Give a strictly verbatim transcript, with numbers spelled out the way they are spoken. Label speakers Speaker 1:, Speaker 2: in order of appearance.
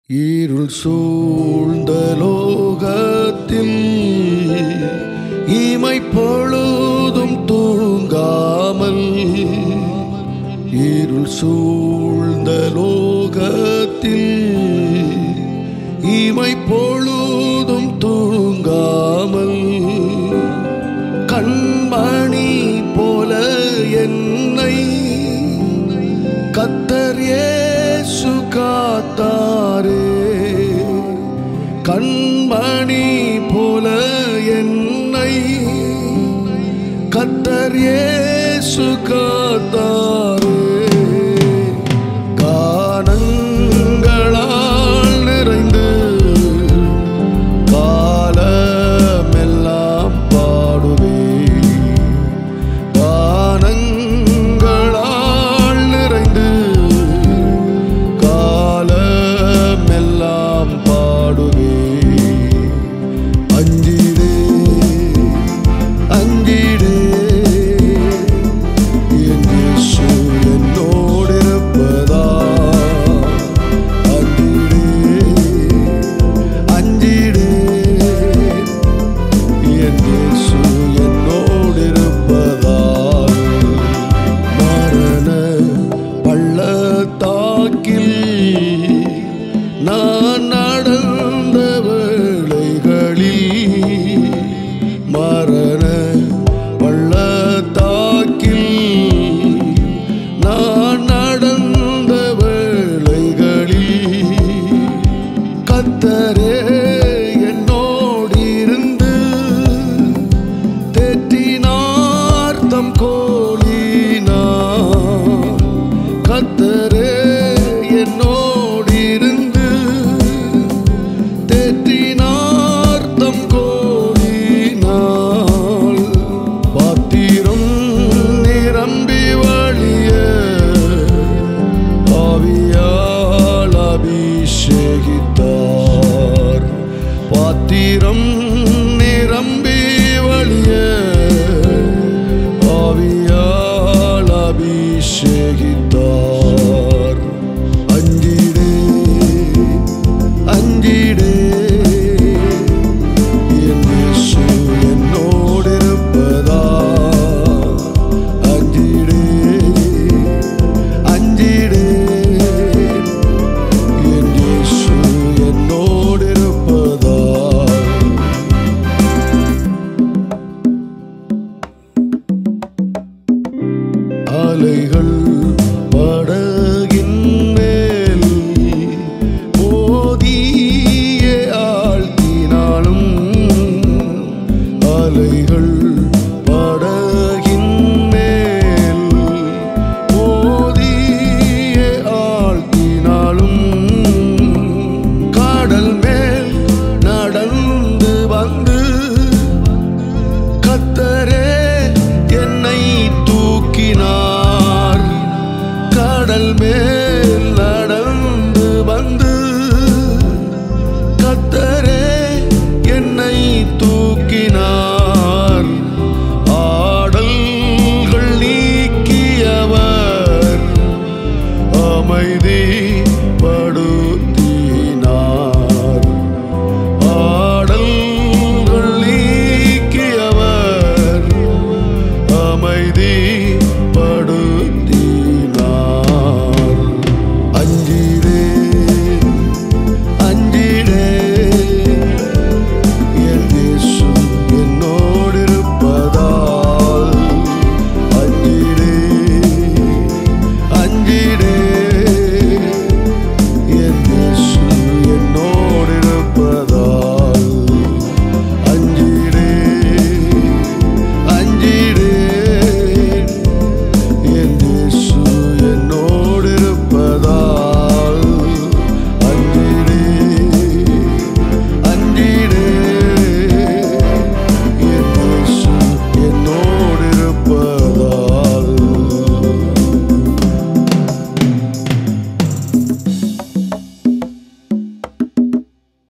Speaker 1: இருள் சூழ்ந்த லோகத்தில் இமை பொழுதும் தூங்காமல், இருள் சூழ்ந்த லோகத்தில் இமை பொழுதும் தூங்காமல், கண்மணி போல என்னை கர்த்தர் இயேசு காத்தாரே. கண்மணி போல என்னை கர்த்தர் இயேசு காத்தாரே. கானங்களால் நிறைந்து காலமெல்லாம் பாடுவே, கானங்களால் நிறைந்து காலமெல்லாம் பாடுவே. அஞ்சிடே அஞ்சிடே என் இயேசு என்னோடு இருப்பதா. அஞ்சிடே அஞ்சிடே என் இயேசு என்னோடு இருப்பதா. மரண பள்ளத்தாக்கில் நான் நடந்த வேளைகளில், மரண பள்ளத்தாக்கில் நான் நடந்த வேளைகளில், கர்த்தரே என்னோடு இருந்து தேற்றினார் தம் கோலினார். கர்த்தரே என்னோடு இருந்து தேற்றினார் தம் கோலினால். பாத்திரம் நிரம்பி வழிய ஆவியால் அபிஷேகித்தார். பாத்திரம் நிரம்பி வழிய ஆவியால் அபிஷேகித்தார். அஞ்சிடே அஞ்சிடே என் இயேசு என்னோடு இருப்பதா. அஞ்சிடே அஞ்சிடே என் இயேசு என்னோடு இருப்பதா. அலைகள் படகின் மேல் மோதியே ஆழ்த்தினாலும், அலைகள் படகின் மேல் மோதியே ஆழ்த்தினாலும், கடல் மேல் நடந்து வந்து கர்த்தரே என்னை தூக்கினார். கடல் மேல் நடந்து வந்து கர்த்தரே என்னை தூக்கினார். ஆடல்கள் நீக்கியவர், அமைதி